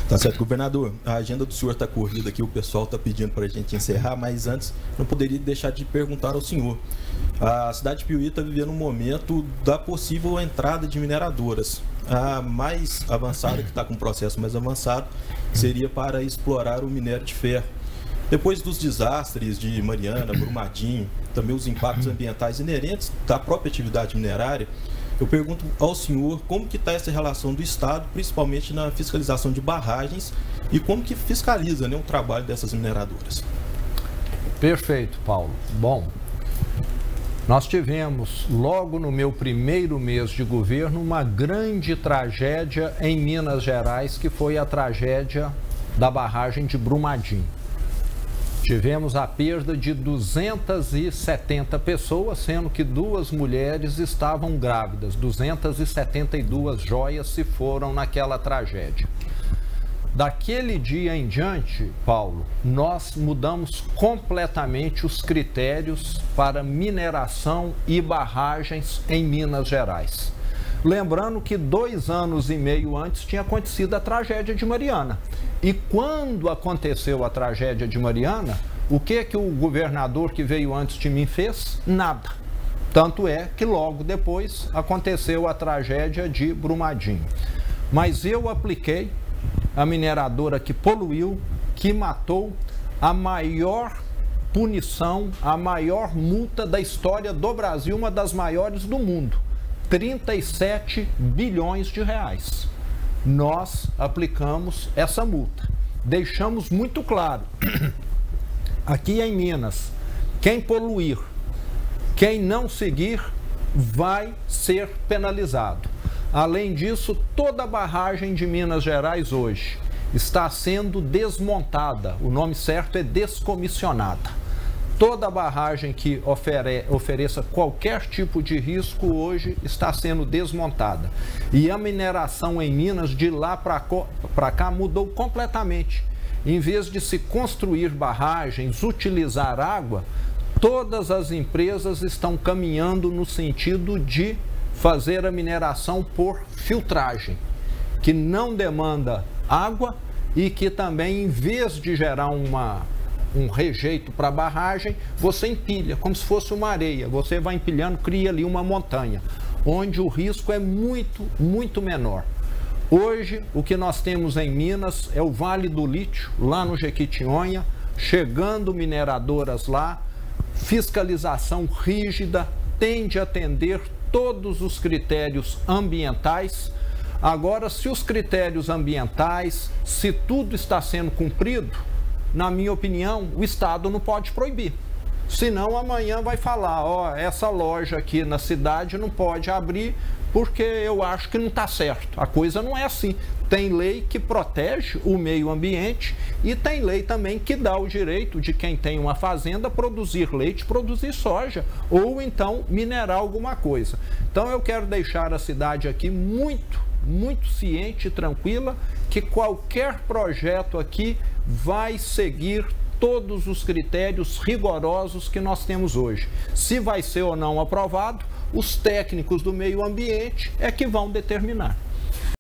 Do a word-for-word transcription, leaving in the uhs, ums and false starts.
Tá certo, governador. A agenda do senhor está corrida aqui, o pessoal está pedindo para a gente encerrar, mas antes não poderia deixar de perguntar ao senhor. A cidade de Piuí está vivendo um momento da possível entrada de mineradoras. A mais avançada, que está com um processo mais avançado, seria para explorar o minério de ferro. Depois dos desastres de Mariana, Brumadinho, também os impactos ambientais inerentes da própria atividade minerária, eu pergunto ao senhor como que está essa relação do Estado, principalmente na fiscalização de barragens, e como que fiscaliza, né, o trabalho dessas mineradoras. Perfeito, Paulo. Bom, nós tivemos, logo no meu primeiro mês de governo, uma grande tragédia em Minas Gerais, que foi a tragédia da barragem de Brumadinho. Tivemos a perda de duzentas e setenta pessoas, sendo que duas mulheres estavam grávidas. duzentas e setenta e duas joias se foram naquela tragédia. Daquele dia em diante, Paulo, nós mudamos completamente os critérios para mineração e barragens em Minas Gerais. Lembrando que dois anos e meio antes tinha acontecido a tragédia de Mariana. E quando aconteceu a tragédia de Mariana, o que que o governador que veio antes de mim fez? Nada. Tanto é que logo depois aconteceu a tragédia de Brumadinho. Mas eu apliquei a mineradora que poluiu, que matou, a maior punição, a maior multa da história do Brasil, uma das maiores do mundo. trinta e sete bilhões de reais. Nós aplicamos essa multa. Deixamos muito claro, aqui em Minas, quem poluir, quem não seguir, vai ser penalizado. Além disso, toda a barragem de Minas Gerais hoje está sendo desmontada. O nome certo é descomissionada. Toda barragem que ofere, ofereça qualquer tipo de risco hoje está sendo desmontada. E a mineração em Minas de lá para cá mudou completamente. Em vez de se construir barragens, utilizar água, todas as empresas estão caminhando no sentido de fazer a mineração por filtragem, que não demanda água e que também, em vez de gerar uma... um rejeito para a barragem, você empilha, como se fosse uma areia. Você vai empilhando, cria ali uma montanha, onde o risco é muito, muito menor. Hoje, o que nós temos em Minas é o Vale do Lítio, lá no Jequitinhonha, chegando mineradoras lá, fiscalização rígida, tende a atender todos os critérios ambientais. Agora, se os critérios ambientais, se tudo está sendo cumprido, na minha opinião, o Estado não pode proibir. Senão amanhã vai falar, ó, essa loja aqui na cidade não pode abrir porque eu acho que não está certo. A coisa não é assim. Tem lei que protege o meio ambiente e tem lei também que dá o direito de quem tem uma fazenda produzir leite, produzir soja ou então minerar alguma coisa. Então eu quero deixar a cidade aqui muito, muito ciente e tranquila que qualquer projeto aqui vai seguir todos os critérios rigorosos que nós temos hoje. Se vai ser ou não aprovado, os técnicos do meio ambiente é que vão determinar.